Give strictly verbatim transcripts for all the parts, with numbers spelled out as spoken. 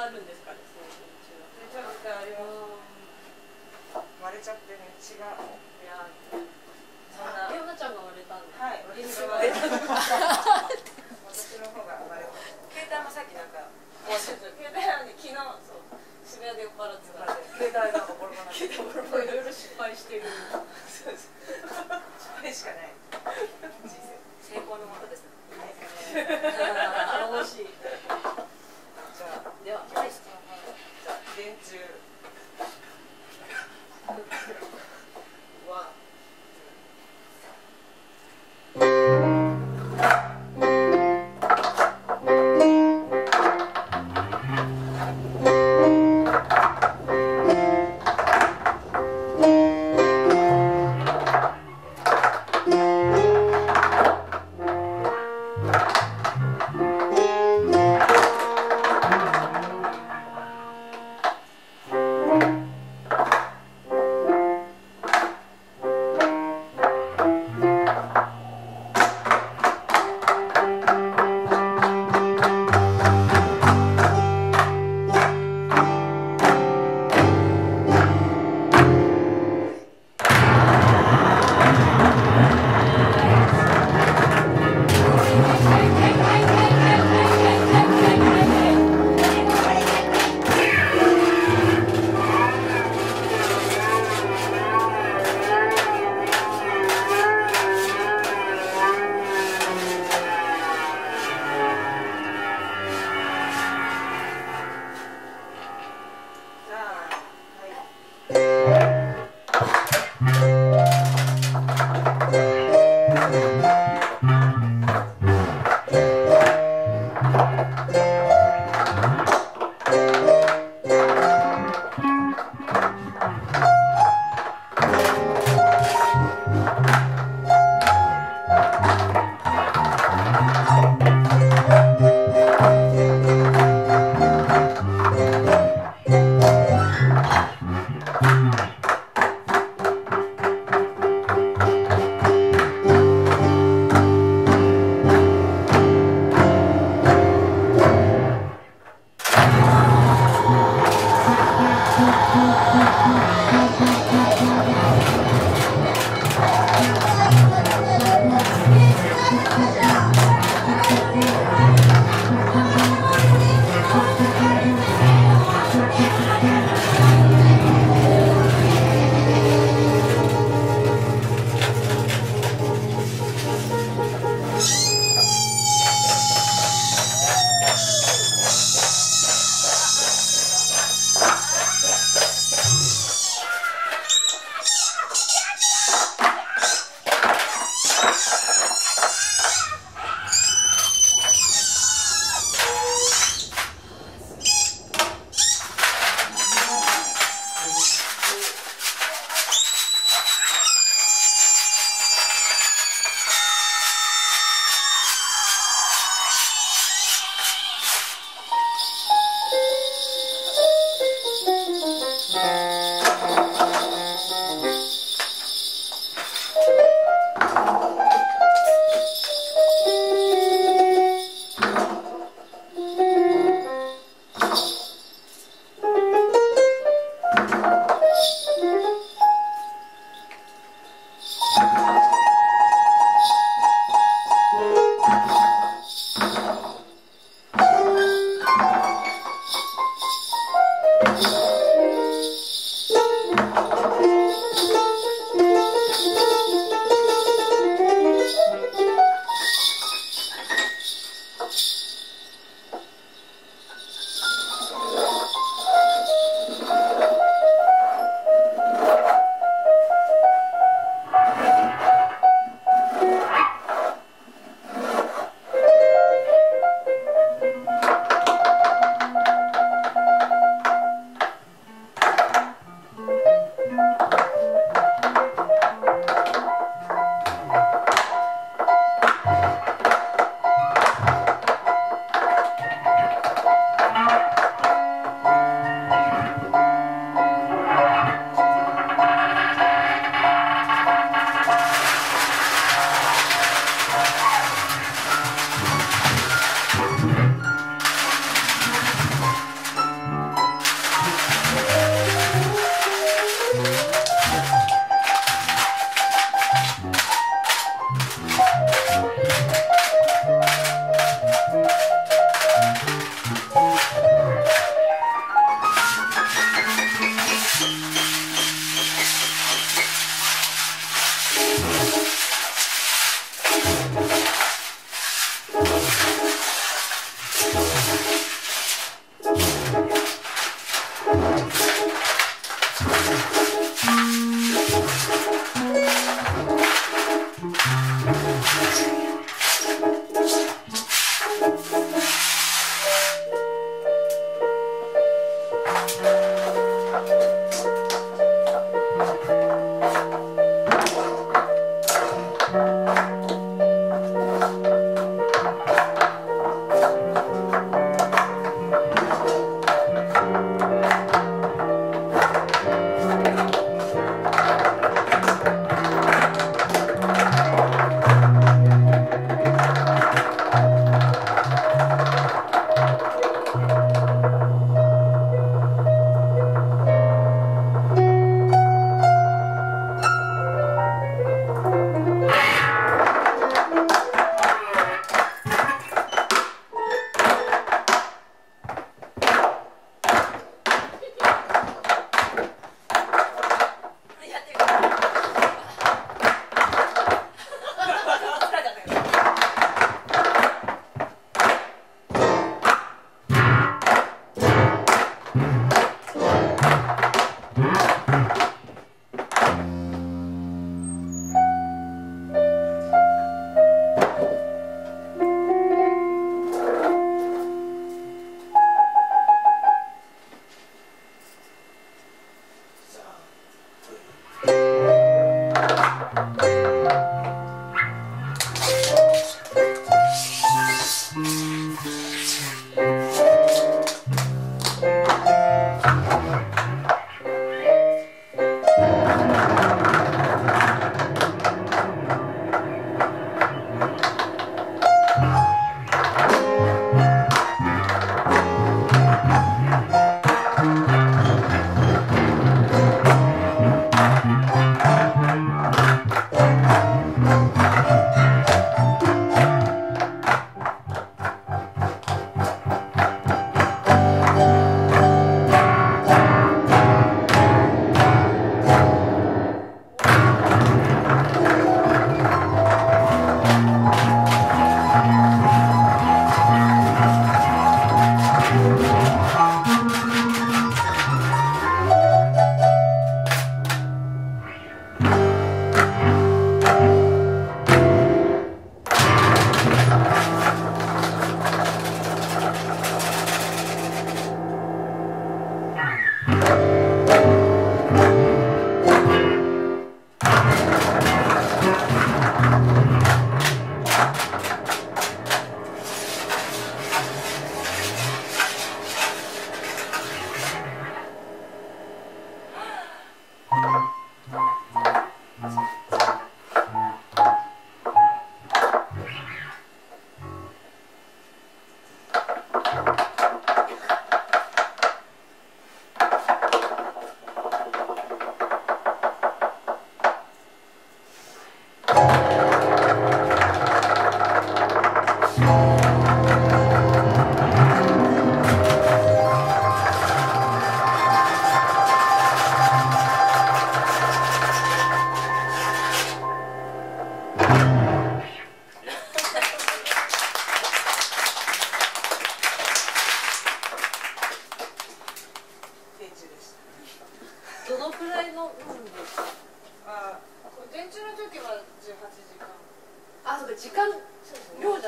あるんですかね、そういう電柱は。 電柱ってあります。割れちゃってね、血が。いや、そんな。 え、まちゃんが割れたの。 はい、私が割れた。私の方が割れた。携帯もさっきなんか。携帯なのに昨日、そう、渋谷で酔っ払ってたんで。携帯なんかボロボロなんで。携帯ボロボロいろいろ失敗してる。そうです。失敗しかない。人生。成功のもとですね。 楽しい。 じゃあ、 では、 はい。じゃあ、電柱。は。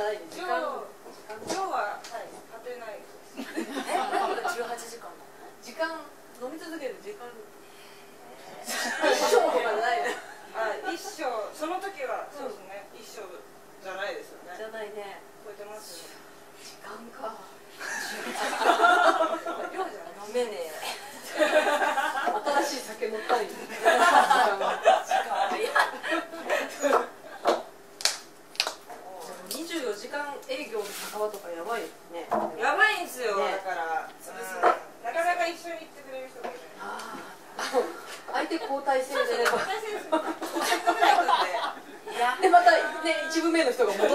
ないね。時間今日は当てない。 え、なんかじゅうはちじかん。 時間飲み続ける時間一生とかじゃないね。 あ、一生その時はそうですね。一生じゃないですよね。 じゃないね。 超えてますね。 時間か。 量じゃない。 飲めねえ。 新しい酒飲ったり。時間が。にじゅうよじかん営業の酒場とかやばいね。 やばいんですよ。 ねだから潰すね。 なかなか一緒に行ってくれる人がいない。 ああ。相手交代制でね。 私です。ごひゃくぐらい来るんで。 いや、 でまたね一部目の人がもう